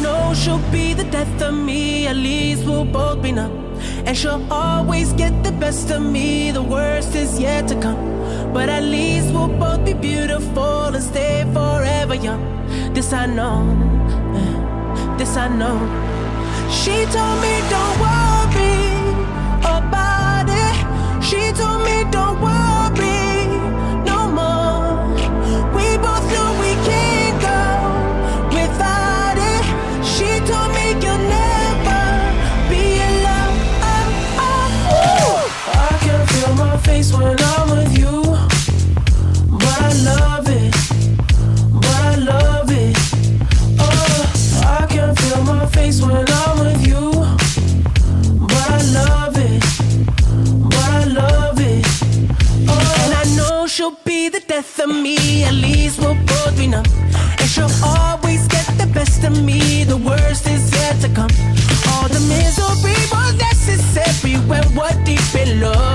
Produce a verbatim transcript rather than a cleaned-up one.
know she'll be the death of me. At least we'll both be numb. And she'll always get the best of me. The worst is yet to come. But at least we'll both be beautiful and stay forever young. This I know, this I know. She told me don't worry about it. She told me don't worry no more. We both know we can't go without it. She told me you'll never be alone. Oh, oh, oh. I can feel my face when I'm with you, but I love it, but I love it. Oh, I can feel my face when I'm with you, but I love it, but I love it. Oh, and I know she'll be the death of me. At least we'll both be numb. And she'll always get the best of me. The worst is yet to come. All the misery was necessary when we're deep in love.